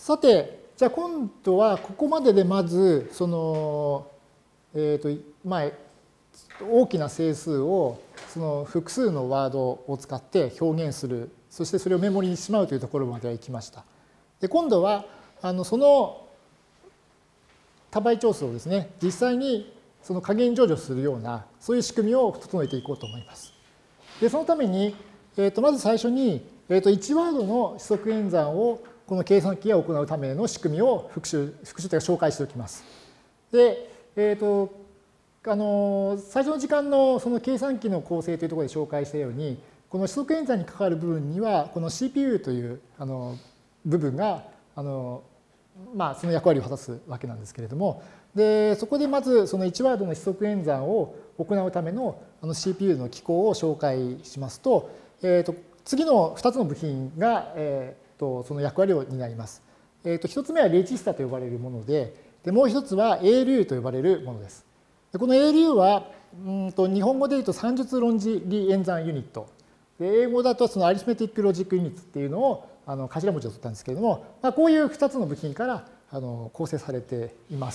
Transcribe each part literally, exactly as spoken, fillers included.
さて、じゃあ今度はここまででまず、その、えっと、まあ、大きな整数をその複数のワードを使って表現する、そしてそれをメモリにしまうというところまでは行きました。で、今度は、あのその多倍調数をですね、実際にその加減乗除するような、そういう仕組みを整えていこうと思います。で、そのために、えっと、まず最初に、えっと、いちワードの指則演算をこの計算機が行うための仕組みを復習、復習というか紹介しておきます。で、えっと、あの、最初の時間のその計算機の構成というところで紹介したように、この指則演算に関わる部分には、この シーピーユー というあの部分が、あの、まあ、その役割を果たすわけなんですけれども、で、そこでまずそのいちワードの指則演算を行うためのあの シーピーユー の機構を紹介しますと、えっと、次のふたつの部品が、えー、とその役割を担います。えー、とひとつめはレジスタと呼ばれるもので、でもう一つは エーエルユー と呼ばれるものです。でこの エーエルユー はうんと日本語で言うと算術論理演算ユニット。で英語だとそのアリスメティックロジックユニットっていうのをあの頭文字を取ったんですけれども、まあ、こういうふたつの部品からあの構成されています。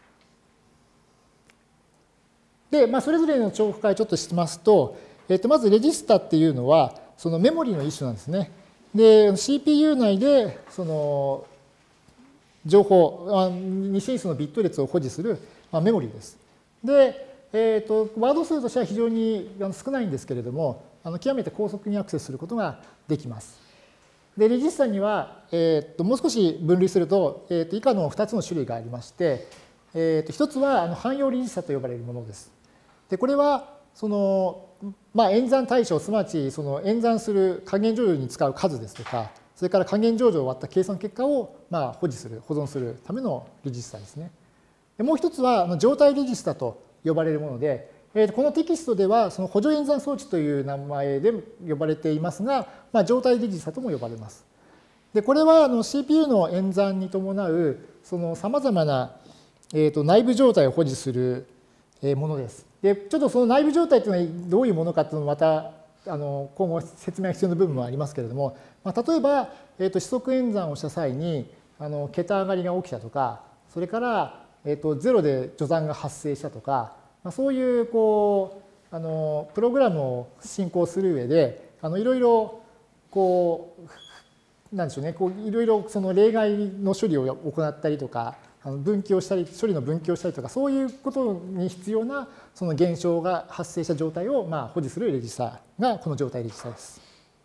で、まあ、それぞれの重複解をちょっとしますと、えっとまずレジスタっていうのはそのメモリの一種なんですね。で、シーピーユー 内でその情報、二進数のビット列を保持するメモリです。で、えー、とワード数としては非常に少ないんですけれども、あの極めて高速にアクセスすることができます。で、レジスタには、えー、ともう少し分類すると、えー、と以下のふたつの種類がありまして、えー、とひとつはあの汎用レジスタと呼ばれるものです。で、これはその、まあ、演算対象、すなわちその演算する加減乗除に使う数ですとか、それから加減乗除を割った計算結果をまあ保持する、保存するためのレジスタですね。でもう一つは状態レジスタと呼ばれるもので、えー、このテキストではその補助演算装置という名前で呼ばれていますが、まあ、状態レジスタとも呼ばれます。で、これはあの シーピーユー の演算に伴うその様々な、えー、と内部状態を保持するものです。で、ちょっとその内部状態というのはどういうものかというのをまたあの今後説明が必要な部分もありますけれども、まあ、例えば、えー、と指則演算をした際にあの桁上がりが起きたとか、それから、えー、とゼロで序算が発生したとか、まあ、そういうこうあのプログラムを進行する上であのいろいろこうなんでしょうね、こういろいろその例外の処理を行ったりとか、分岐をしたり、処理の分岐をしたりとか、そういうことに必要なその現象が発生した状態をまあ保持するレジスタがこの状態レジスタです。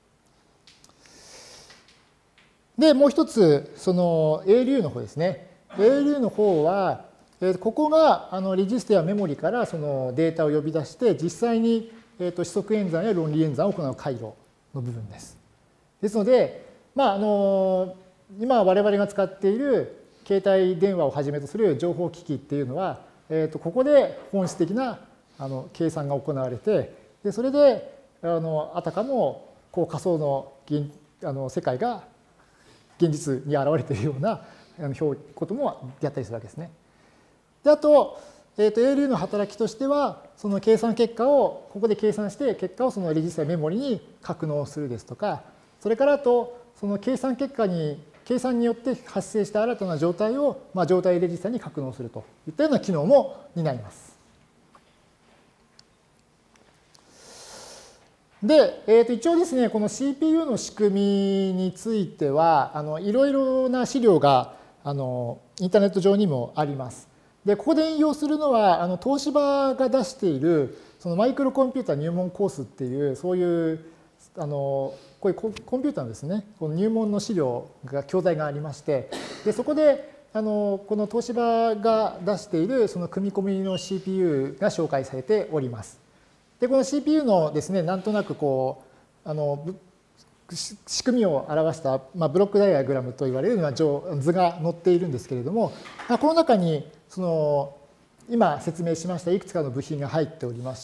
で、もう一つ、その エーエルユー の方ですね。エーエルユー の方は、ここがあのレジスタやメモリからそのデータを呼び出して、実際に指則演算や論理演算を行う回路の部分です。ですので、まあ、あの今我々が使っている携帯電話をはじめとする情報機器っていうのは、えー、とここで本質的なあの計算が行われて、でそれであのあたかもこう仮想の現あの世界が現実に現れているようなこともやったりするわけですね。であと、えー、と エーエルユー の働きとしては、その計算結果をここで計算して結果をそのレジスタメモリに格納するですとか、それからあとその計算結果に計算によって発生した新たな状態を、まあ、状態レジスタに格納するといったような機能も担います。で、えー、と一応ですね、この シーピーユー の仕組みについては、あのいろいろな資料があのインターネット上にもあります。で、ここで引用するのは、あの東芝が出しているそのマイクロコンピュータ入門コースっていう、そういうあのこういうコンピューターのですね、この入門の資料が、教材がありまして、でそこであのこの東芝が出しているその組み込みの シーピーユー が紹介されております。で、この シーピーユー のですね、なんとなくこう、あの仕組みを表した、まあ、ブロックダイアグラムといわれるような図が載っているんですけれども、この中にその今説明しましたいくつかの部品が入っておりまして、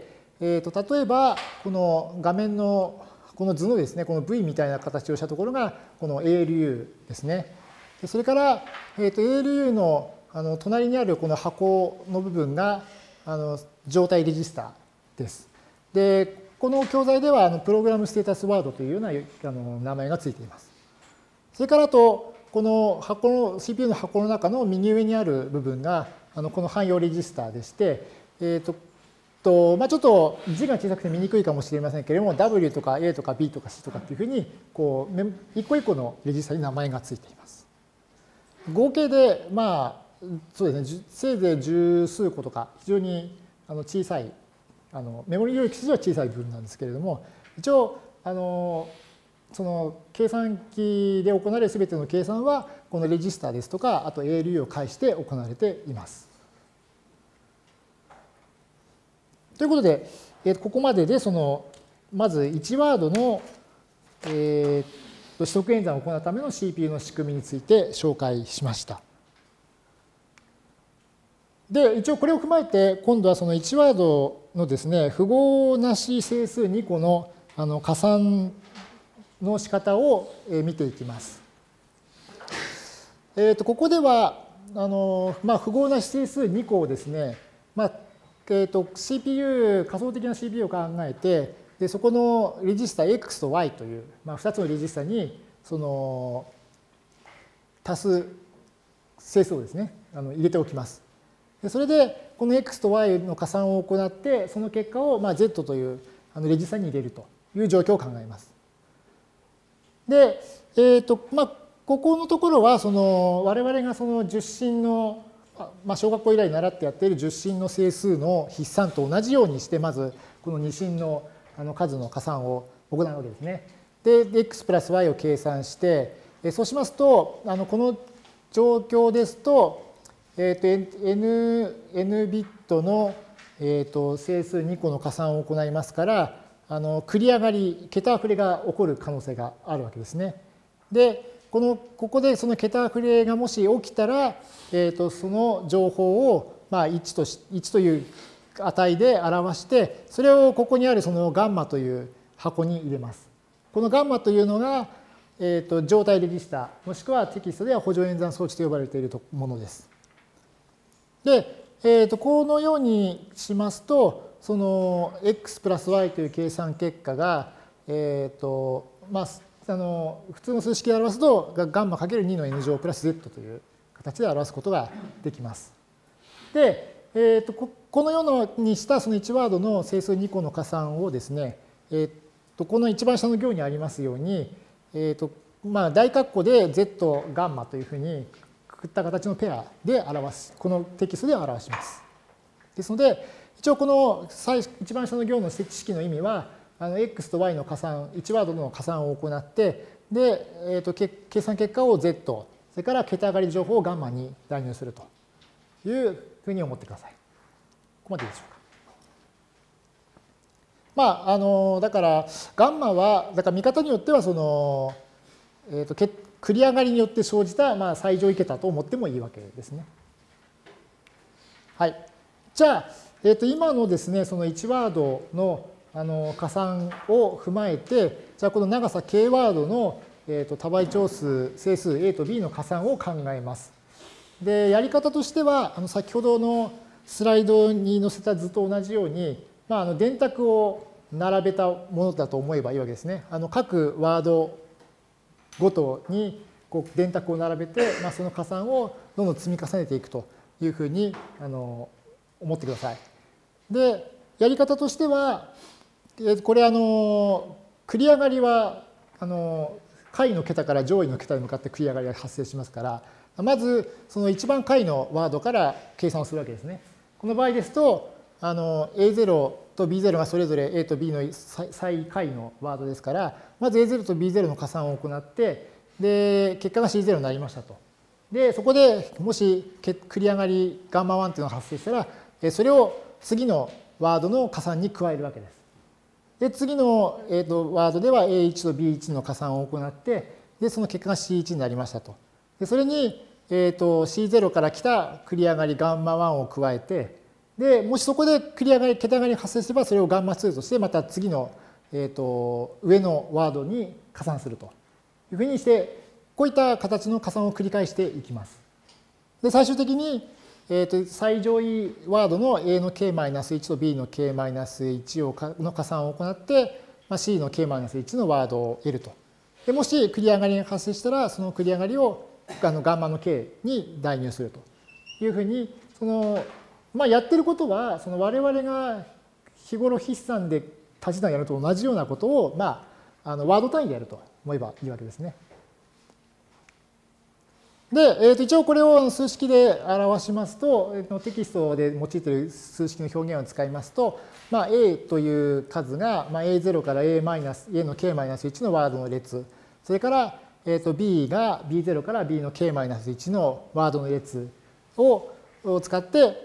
えー、と例えばこの画面のこの図のですね、この V みたいな形をしたところがこの エーエルユー ですね。でそれから、えー、と エーエルユー のあの隣にあるこの箱の部分があの状態レジスタです。で、この教材ではあのプログラムステータスワードというようなあの名前がついています。それからあと、 この箱の シーピーユー の箱の中の右上にある部分があのこの汎用レジスターでして、えーととまあ、ちょっと字が小さくて見にくいかもしれませんけれども ダブリュー とか エー とか ビー とか シー とかっていうふうにこう一個一個のレジスタに名前がついています。合計でまあそうですねせいぜい十数個とか非常にあの小さいあのメモリ領域としては小さい部分なんですけれども一応あのその計算機で行われるすべての計算はこのレジスタですとかあと エーエルユー を介して行われています。ということで、ここまででそのまずいちワードの、えー、取得演算を行うための シーピーユー の仕組みについて紹介しました。で、一応これを踏まえて今度はそのいちワードのですね符号なし整数に個のあの加算の仕方を見ていきます。えー、とここではあの、まあ、符号なし整数に個をですね、まあえー、と シーピーユー 仮想的な シーピーユー を考えてでそこのレジスタ X と Y という、まあ、ふたつのレジスタにその足す整数をですねあの入れておきます。でそれでこの X と Y の加算を行ってその結果をまあ Z というあのレジスタに入れるという状況を考えます。で、えーとまあ、ここのところはその我々がその十進の、まあ、小学校以来習ってやっている十進の整数の筆算と同じようにしてまずこの二進のあの数の加算を行うわけですね。で X プラス Y を計算してそうしますとあのこの状況ですと,、えー、と N, N ビットの、えー、と整数に個の加算を行いますからあの繰り上がり桁あふれが起こる可能性があるわけですね。でこのここでその桁あふれがもし起きたら、えー、とその情報を、まあ、いちとしいちという値で表してそれをここにあるそのガンマという箱に入れます。このガンマというのが、えー、と状態レジスタもしくはテキストでは補助演算装置と呼ばれているものです。で、えー、とこのようにしますとその X プラス Y という計算結果が、えーとまあ、あの普通の数式で表すとガンマ ×に の N 乗プラス Z という形で表すことができます。で、えー、と こ, このようにしたそのいちワードの整数に個の加算をですね、えー、とこの一番下の行にありますように、えーとまあ、大括弧で Z ガンマというふうにくくった形のペアで表すこのテキストで表します。ですので一応この最一番下の行の式の意味はあの X と Y の加算いちワードの加算を行ってで、えー、と計算結果を Z それから桁上がり情報をガンマに代入するというふうに思ってください。ここまでいいでしょうか。まああのだからガンマはだから見方によってはその、えー、と繰り上がりによって生じた、まあ、最上位桁と思ってもいいわけですね。はい。じゃあ、えー、と今のですねそのいちワードのあの加算を踏まえてじゃあこの長さ K ワードの、えー、と多倍長数整数 A と B の加算を考えます。でやり方としてはあの先ほどのスライドに載せた図と同じように、まあ、あの電卓を並べたものだと思えばいいわけですね。あの各ワードごとにこう電卓を並べて、まあ、その加算をどんどん積み重ねていくというふうにあの思ってください。でやり方としてはこれあの繰り上がりはあの下位の桁から上位の桁に向かって繰り上がりが発生しますからまずその一番下位のワードから計算をするわけですね。この場合ですとあの エーゼロ と ビーゼロ がそれぞれ A と B の最下位のワードですからまず エーゼロ と ビーゼロ の加算を行ってで結果が シーゼロ になりましたと。でそこでもし繰り上がりガンマワンというのが発生したらそれを次のワードの加算に加えるわけです。で次の、えー、とワードでは エーワン と ビーワン の加算を行ってでその結果が シーワン になりましたと。でそれに、えー、と シーゼロ から来た繰り上がりガンマワンを加えてでもしそこで繰り上がり桁上がりが発生すればそれをガンマツーとしてまた次の、えー、と上のワードに加算するというふうにしてこういった形の加算を繰り返していきます。で最終的にえー、と最上位ワードの A の ケーマイナスいち と B の ケーマイナスいち をの加算を行って、まあ、C の ケーマイナスいち のワードを得ると。でもし繰り上がりが発生したらその繰り上がりをあのガンマの K に代入するというふうに、その、まあ、やってることは、その我々が日頃筆算で足し算やると同じようなことを、まあ、あのワード単位でやると思えばいいわけですね。で、えー、と一応これを数式で表しますと、テキストで用いている数式の表現を使いますと、まあ、A という数が、まあ、エーゼロ から A マイナス A の K マイナスいちのワードの列、それから、えー、と B が ビーゼロ から B の K マイナスいちのワードの列を使って、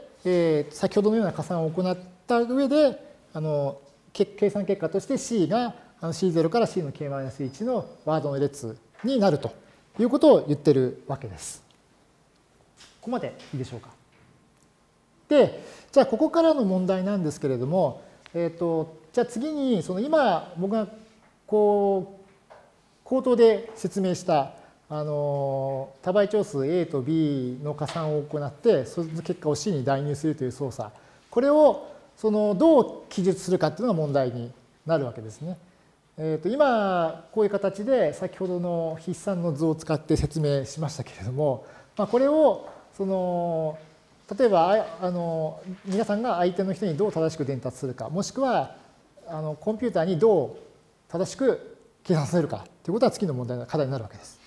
えー、先ほどのような加算を行った上で、あの計算結果として C が シーゼロ から C の K マイナスいちのワードの列になるということを言ってるわけです。ここまでいいでしょうか。で、じゃあここからの問題なんですけれども、えーと、じゃあ次にその今僕がこう口頭で説明したあの多倍長数 A と B の加算を行ってその結果を C に代入するという操作、これをそのどう記述するかっていうのが問題になるわけですね。えー、と今こういう形で先ほどの筆算の図を使って説明しましたけれども、まあ、これをその例えばあの皆さんが相手の人にどう正しく伝達するか、もしくはあのコンピューターにどう正しく計算させるかということは次の問題の課題になるわけです。